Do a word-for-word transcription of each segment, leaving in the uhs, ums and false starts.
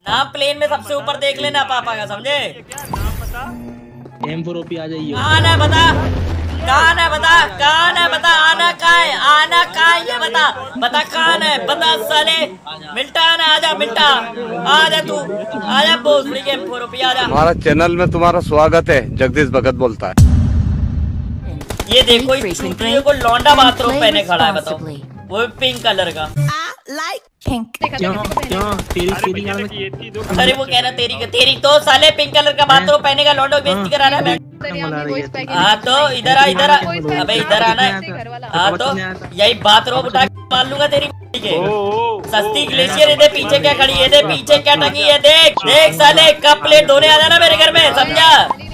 हाँ प्लेन में सबसे ऊपर देख लेना पापा का, समझे? एम फोर ओपी आ जाइए। आना बता, कहाँ है बता, कहाँ है बता, आना कहाँ है, आना कहाँ है ये बता, बता कहाँ है, बता साले। मिल्टा आना, आजा मिल्टा, आजा तू, आजा भोसड़ी के एम फोर ओपी आजा। हमारा चैनल में तुम्हारा स्वागत है, जगदीश भगत बोलता है। ये देखो इस चूतिए को लौंडा बाथरूम पहने खड़ा है, बताओ, वो पिंक कलर का। like pink. क्यों क्यों तेरी तेरी यार अरे वो कह रहा तेरी तेरी तो साले पिंक कलर का बाथरूम पहने का लौंडो बेइज्जती करा रहा है। हाँ तो इधर आ, इधर आ, अबे इधर आना है। हाँ तो यही बाथरूम उठा के मार लूंगा तेरी के। सस्ती ग्लेशियर, ये पीछे क्या खड़ी है, दे पीछे क्या टंगी है, देख देख साले, कप प्लेट धोने आ जाना मेरे घर में, समझा?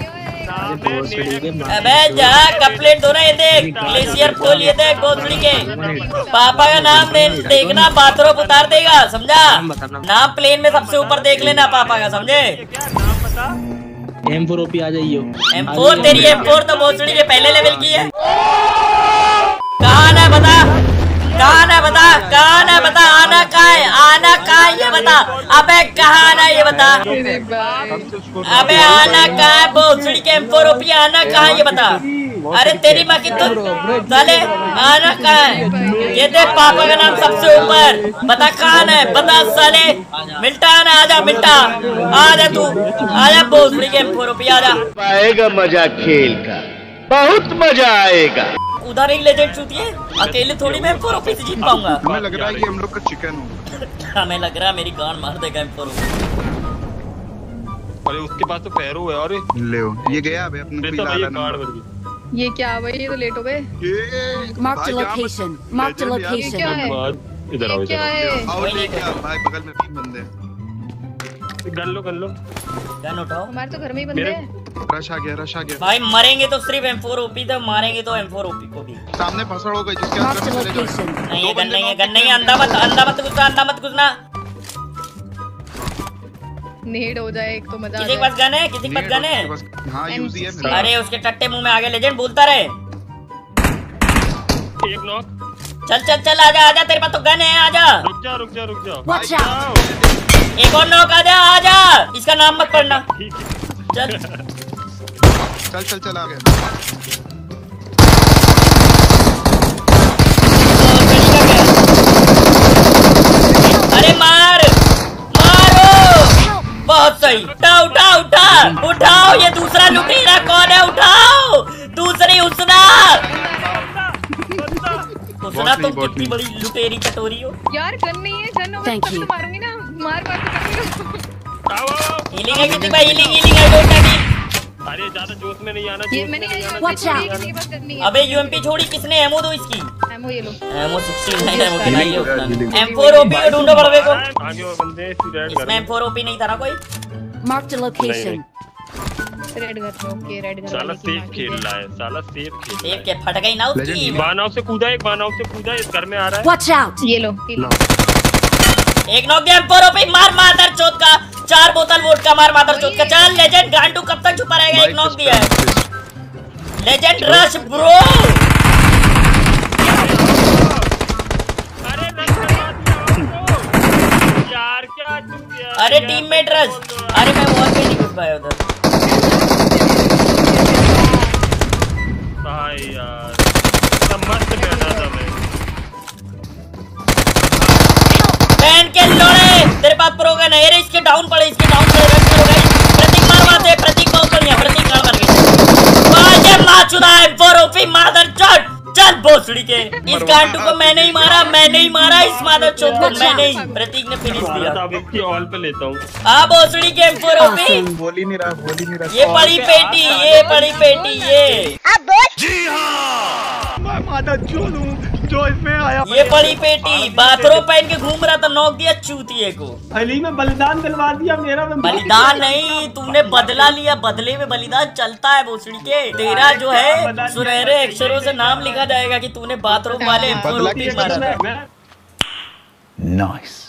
अबे जा कप प्लेट धोना, ये देख ग्लेशियर खोल, ये देख भोसड़ी के पापा का नाम देखना, बाथरूम उतार देगा, समझा? नाम प्लेन में सबसे ऊपर देख लेना पापा का, समझे? एम फोर ओपी आ जाइए। एम फोर तेरी एम फोर तो भोसड़ी के पहले लेवल की है। कहाँ है बता, कहाँ है बता, कहाँ है बता, आना कहाँ है, आना कहाँ है ये बता, अबे कहाँ आना ये बता, अबे आना कहाँ है भोसड़ी के एम फोर ओपी, आना कहाँ है ये बता। अरे तेरी माँ की तो साले, आना कहाँ है, ये देख पापा का नाम सबसे ऊपर, बता कहाँ है, बता साले। मिल्टा आना, आजा मिल्टा, आजा तू, आजा भोसड़ी के एम फोर ओपी आजा। आएगा मजा खेल का, बहुत मजा आएगा। उधर एक लेजेंड चूती है, अकेले थोड़ी मैं एम फोर ओपी से जीत पाऊंगा। हमें लग रहा है कि हम लोग का चिकन होगा। हमें लग रहा है मेरी गांड मार देगा एम फोर ओपी। अरे उसके पास तो पैरो है। अरे ले ये गया अबे अपने को ला लेना। ये क्या भाई, ये तो लेट हो गए। Mark the location. Mark the location. इधर आओ, इधर आओ, लेके आ भाई, बगल में तीन बंदे हैं। गन लो, गन लो, गन उठाओ। हमारे तो घर में ही बंदे हैं। रश आ गया, रश आ गया भाई मरेंगे तो सिर्फ एम फोर ओपी, तो मारेंगे तो एम फोर ओपी को भी। सामने फसड़ हो गई जिसके Mark अंदर the चले जाओ। location. नहीं है गन, नहीं है गन, नहीं है, अंधा मत, अंधा मत घुसना, अंधा मत घुसना। नेड हो जाए एक तो मजा आ किसी के जाए। पास गन है, किसी के पास गन है? हाँ यूज ही है मेरे। अरे उसके टट्टे मुंह में आगे लेजेंड बोलता रहे। एक नॉक। चल चल चल आजा, आजा, तेरे पास तो गन है, आजा। रुक जा, रुक जा, रुक जा। Watch out. एक और नॉक, आजा आजा, इसका नाम मत पढ़ना। चल चल चल चल आ गया। अरे मार, मारो, बहुत सही, उठा उठा उठा उठाओ, ये दूसरा लुटेरा कौन है, उठाओ, दूसरी उसना। उसना तुम कितनी बड़ी लुटेरी कटोरी हो यार। गन नहीं है, गन होगा Thank तो you. मारूंगी ना, मार मार के। हीलिंग है किसी भाई, हीलिंग हीलिंग है डोटा की। अरे ज्यादा जोश में नहीं आना, ये जोश मैंने में नहीं आना। Watch out. किसी के पास गन नहीं है। अबे यूएमपी छोड़ी किसने, एमओ दो इसकी। एमओ ये लो। एमओ सिक्सटी नाइन एमओ की नहीं है उतना। एम फोर ओपी को ढूंढो बड़वे को। आगे और बंदे रेड इसमें एम फोर ओपी नहीं था ना कोई? Mark the location. रेड घर, ओके रेड घर। साला सेफ खेल रहा है, साला सेफ खेल सेफ के फट गई ना उसकी। बानाव से कूदा, एक बानाव से कूदा, इस घर में आ रहा है। Watch out. ये लो, ये लो। एक नॉक दिया एम फोर ओपी, मार मादर चोद का, चार बोतल वोडका मार मादर चोद का। चल लेजेंड गांडू कब तक छुपा रहेगा, एक नॉक दिया है। Legend rush bro. अरे यार क्या चूतिया। अरे टीममेट रश, अरे मैं वॉल पे नहीं घुस पाया उधर। भाई यार सब मस्त बैठा था मैं। बहन के लोड़े, तेरे पास प्रो गन है, अरे इसके डाउन पड़े, इसके डाउन पड़े, रश करो गाइस। प्रतीक मार मारते, प्रतीक बहुत बढ़िया, प्रतीक मार मार गई। बाजे माचुदा है फोर ओपी मादर चोद। चल भोसड़ी के, इस गांडू को मैंने ही मारा, मैंने ही मारा इस मादर चोद को, मैंने ही। प्रतीक ने फिनिश दिया। अब इसकी ऑल पे लेता हूँ। आ भोसड़ी के एम फोर ओपी, बोल ही नहीं रहा, बोल ही नहीं रहा। ये बड़ी पेटी, ये बड़ी पेटी, ये जी हाँ, मैं मादा चोद हूँ जो इसमें आया। ये बड़ी पेटी बाथरूम पहन के घूम रहा था, नोक दिया चूतिए को। अली में बलिदान दिलवा दिया मेरा। बलिदान नहीं, तुमने बदला लिया, बदले में बलिदान चलता है भोसड़ी के। तेरा जो है सुनहरे अक्षरों से नाम लिखा जाएगा कि तूने बाथरूम वाले एम फोर ओपी मारा था। नाइस।